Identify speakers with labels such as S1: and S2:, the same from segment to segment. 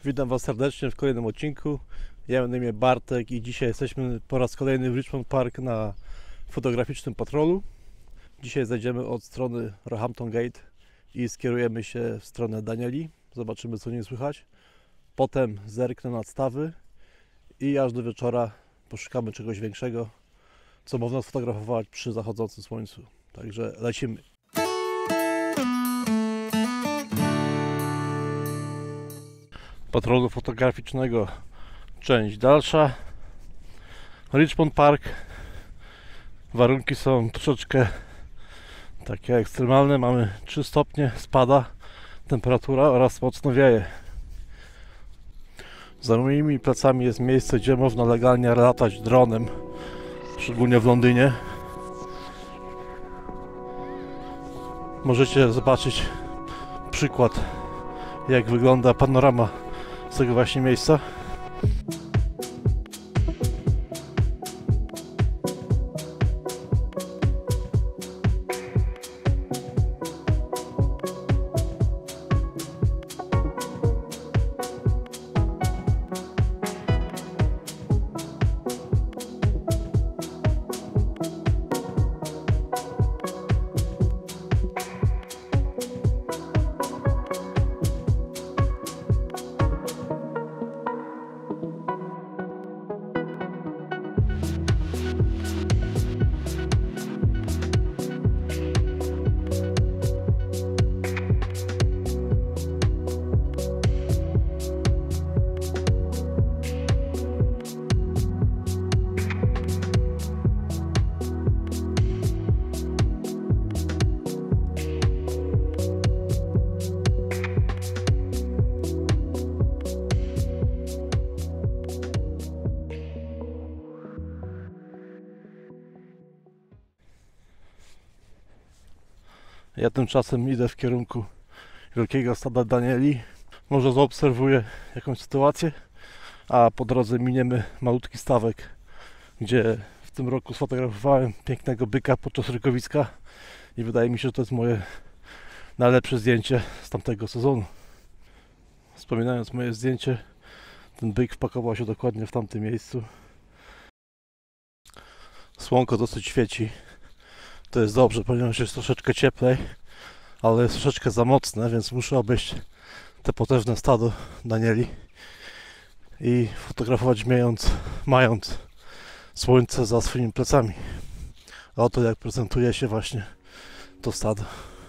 S1: Witam Was serdecznie w kolejnym odcinku. Ja mam na imię Bartek i dzisiaj jesteśmy po raz kolejny w Richmond Park na fotograficznym patrolu. Dzisiaj zejdziemy od strony Roehampton Gate i skierujemy się w stronę Danieli. Zobaczymy, co nie słychać. Potem zerknę nad stawy i aż do wieczora poszukamy czegoś większego, co można sfotografować przy zachodzącym słońcu. Także lecimy. Patrolu fotograficznego, część dalsza. Richmond Park. Warunki są troszeczkę takie ekstremalne. Mamy 3 stopnie, spada temperatura oraz mocno wieje. Za moimi plecami jest miejsce, gdzie można legalnie latać dronem, szczególnie w Londynie. Możecie zobaczyć przykład, jak wygląda panorama z tego właśnie miejsca. Ja tymczasem idę w kierunku wielkiego stada Danieli. Może zaobserwuję jakąś sytuację, a po drodze miniemy malutki stawek, gdzie w tym roku sfotografowałem pięknego byka podczas rykowiska i wydaje mi się, że to jest moje najlepsze zdjęcie z tamtego sezonu. Wspominając moje zdjęcie, ten byk wpakował się dokładnie w tamtym miejscu. Słonko dosyć świeci. To jest dobrze, ponieważ jest troszeczkę cieplej, ale jest troszeczkę za mocne, więc muszę obejść te potężne stado Danieli i fotografować mając słońce za swoimi plecami. A oto jak prezentuje się właśnie to stado.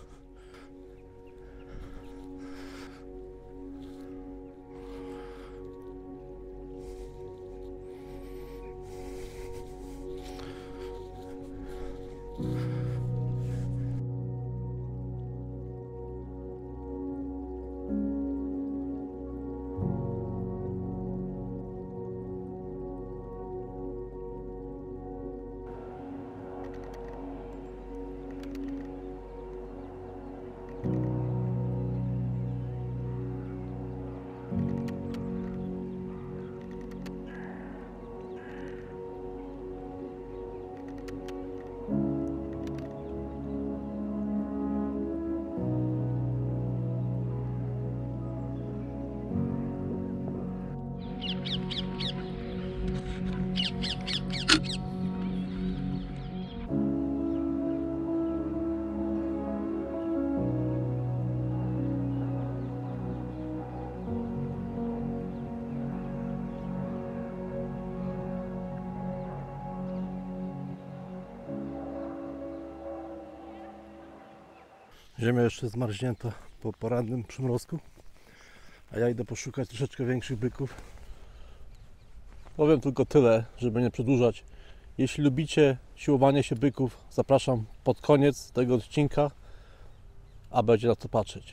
S1: Ziemia jeszcze zmarznięta po porannym przymrozku, a ja idę poszukać troszeczkę większych byków. Powiem tylko tyle, żeby nie przedłużać. Jeśli lubicie siłowanie się byków, zapraszam pod koniec tego odcinka, a będzie na to patrzeć.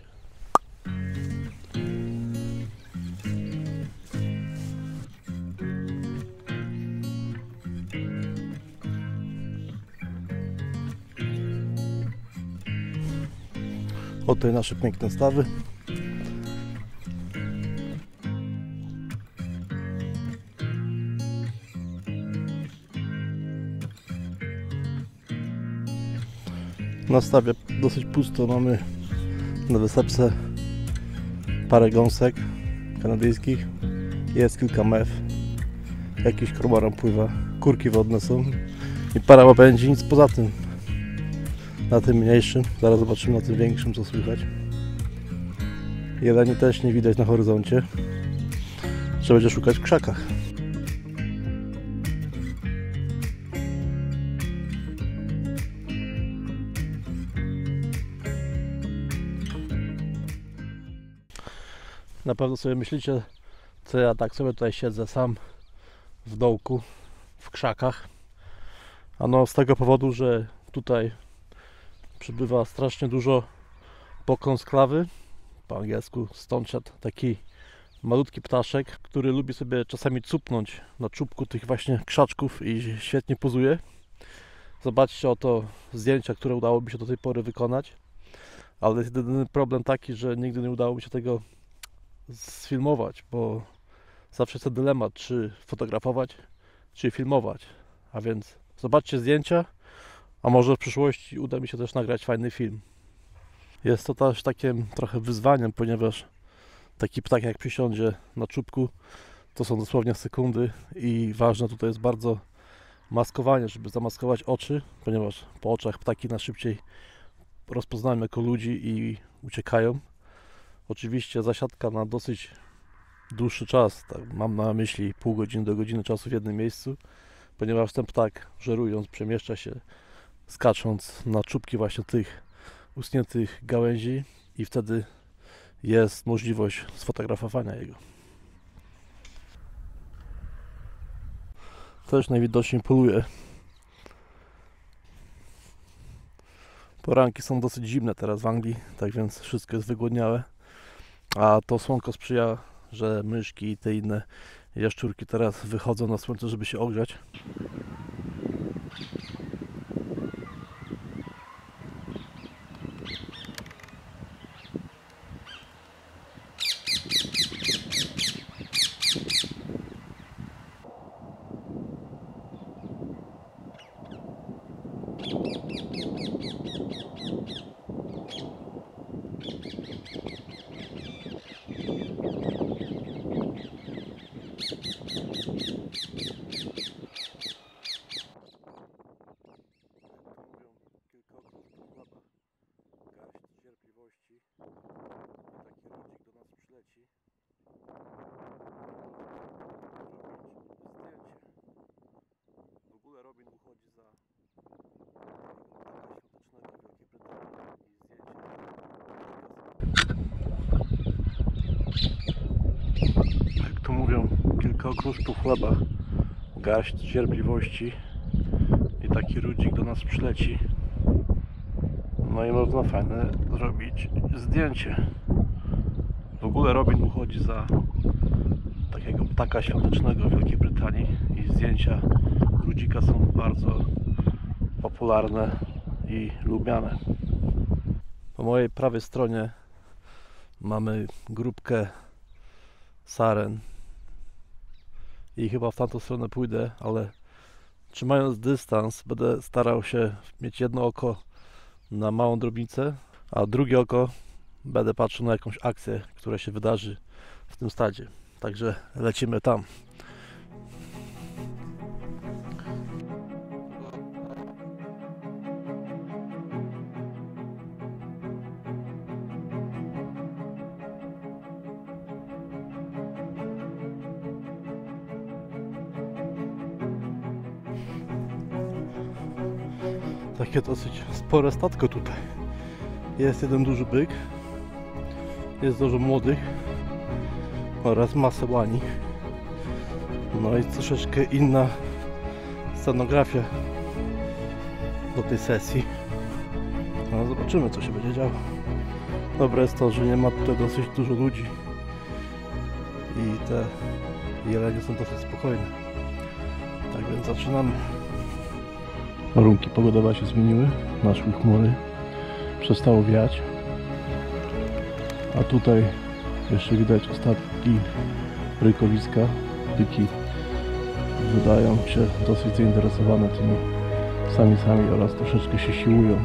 S1: Oto tutaj nasze piękne stawy. Na stawie dosyć pusto, mamy na wysepce parę gąsek, kanadyjskich. Jest kilka mew. Jakiś kormoran pływa. Kurki wodne są. I para łabędzi, nic poza tym. Na tym mniejszym. Zaraz zobaczymy na tym większym, co słychać. Jeleni też nie widać na horyzoncie. Trzeba będzie szukać w krzakach. Na pewno sobie myślicie, co ja tak sobie tutaj siedzę sam w dołku, w krzakach. Ano z tego powodu, że tutaj przybywa strasznie dużo pokąsklawy. Po angielsku stonechat, taki malutki ptaszek, który lubi sobie czasami cupnąć na czubku tych właśnie krzaczków i świetnie pozuje. Zobaczcie oto zdjęcia, które udało mi się do tej pory wykonać. Ale jest jedyny problem taki, że nigdy nie udało mi się tego sfilmować, bo zawsze jest ten dylemat, czy fotografować, czy filmować. A więc zobaczcie zdjęcia, a może w przyszłości uda mi się też nagrać fajny film. Jest to też takim trochę wyzwaniem, ponieważ taki ptak jak przysiądzie na czubku, to są dosłownie sekundy i ważne tutaj jest bardzo maskowanie, żeby zamaskować oczy, ponieważ po oczach ptaki najszybciej rozpoznają jako ludzi i uciekają. Oczywiście zasiadka na dosyć dłuższy czas, tak, mam na myśli pół godziny do godziny czasu w jednym miejscu, ponieważ ten ptak, żerując, przemieszcza się skacząc na czubki właśnie tych uschniętych gałęzi i wtedy jest możliwość sfotografowania jego. Też najwidoczniej poluje. Poranki są dosyć zimne teraz w Anglii, tak więc wszystko jest wygłodniałe. A to słonko sprzyja, że myszki i te inne jaszczurki teraz wychodzą na słońce, żeby się ogrzać. Robin uchodzi za jak to mówią, kilka okruszków chleba, garść cierpliwości i taki ludzik do nas przyleci. No i można fajne zrobić zdjęcie. W ogóle Robin uchodzi za takiego ptaka świątecznego w Wielkiej Brytanii i zdjęcia ludzika są bardzo popularne i lubiane. Po mojej prawej stronie mamy grupkę saren i chyba w tamtą stronę pójdę, ale trzymając dystans będę starał się mieć jedno oko na małą drobnicę, a drugie oko będę patrzył na jakąś akcję, która się wydarzy w tym stadzie. Także lecimy tam. Takie dosyć spore statko tutaj. Jest jeden duży byk, jest dużo młodych oraz masę łani. No i troszeczkę inna scenografia do tej sesji. No zobaczymy, co się będzie działo. Dobre jest to, że nie ma tutaj dosyć dużo ludzi i te jelenie są dosyć spokojne. Tak więc zaczynamy. Warunki pogodowe się zmieniły, naszły chmury, przestało wiać, a tutaj jeszcze widać ostatki rykowiska. Byki wydają się dosyć zainteresowane tymi samicami oraz troszeczkę się siłują.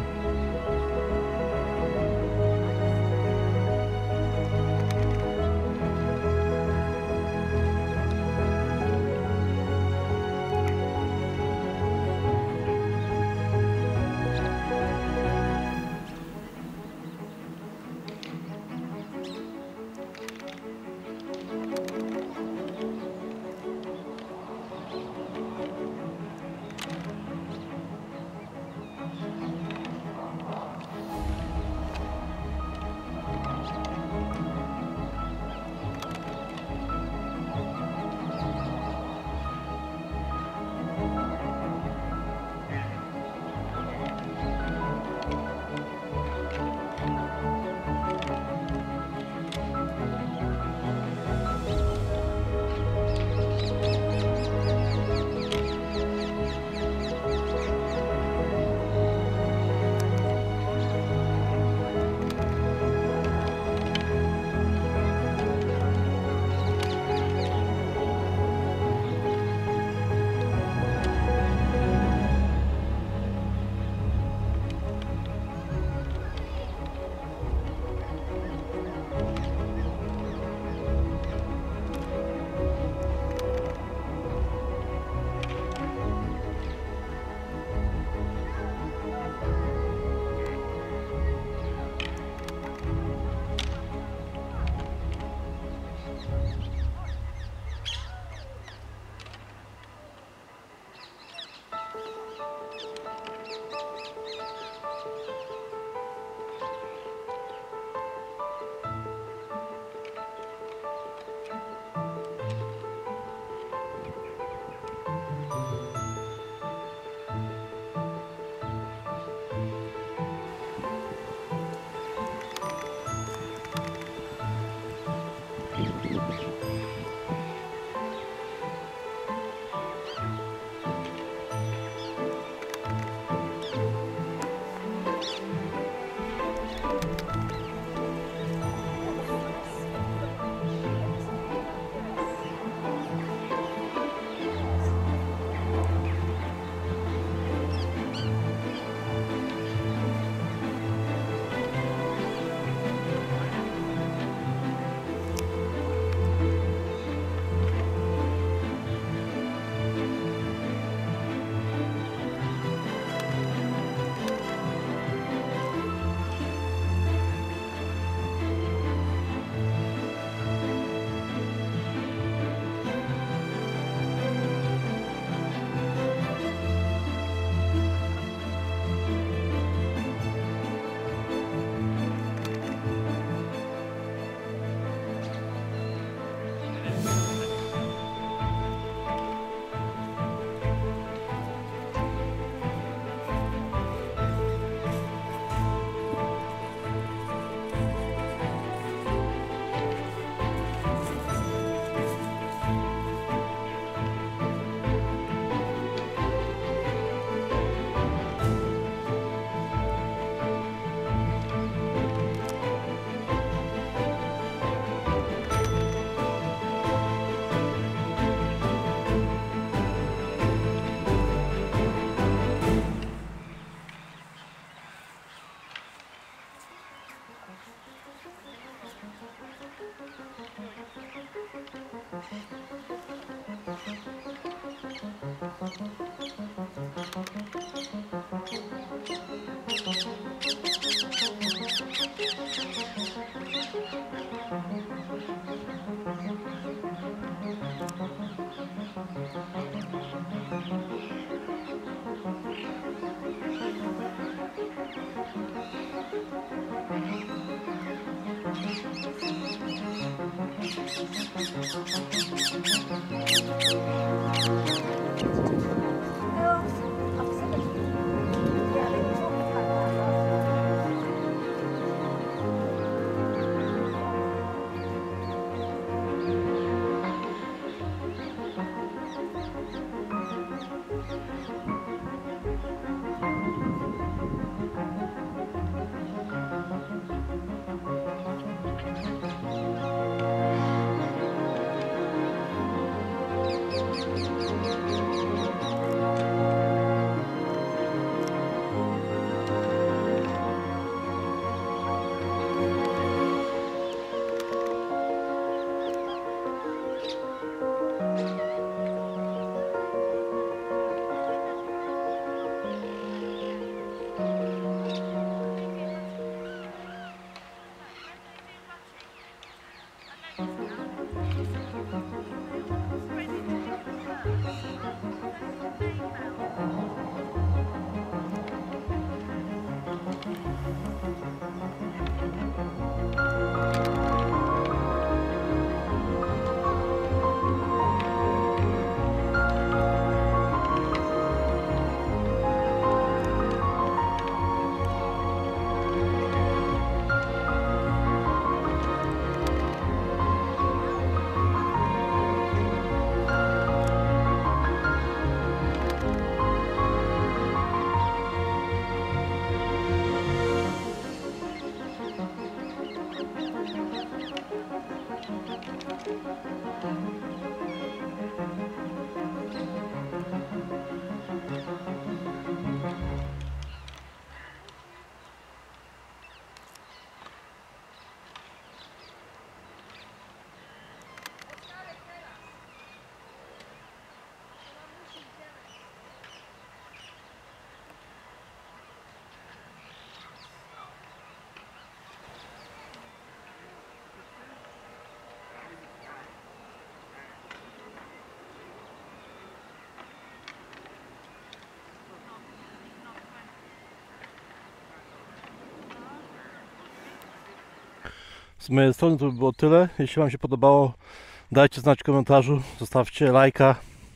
S1: Z mojej strony to by było tyle. Jeśli Wam się podobało, dajcie znać w komentarzu, zostawcie lajka.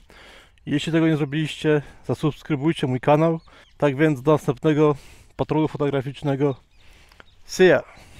S1: Jeśli tego nie zrobiliście, zasubskrybujcie mój kanał. Tak więc do następnego patrolu fotograficznego. See ya!